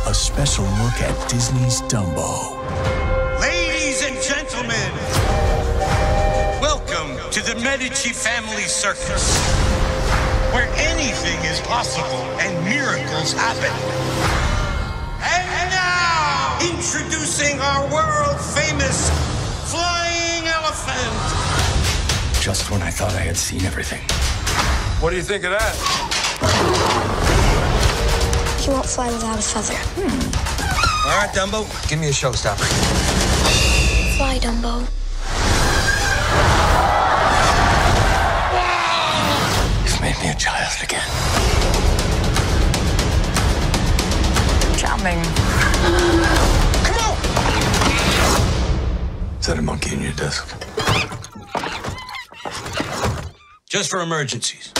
a special look at Disney's Dumbo. Ladies and gentlemen, welcome to the Medici family circus, where anything is possible and miracles happen. And now, introducing our world-famous flying elephant. Just when I thought I had seen everything. What do you think of that? He won't fly without a feather. All right, Dumbo, give me a showstopper. Fly, Dumbo. You've made me a child again. Charming. Come on! Is that a monkey in your desk? Just for emergencies.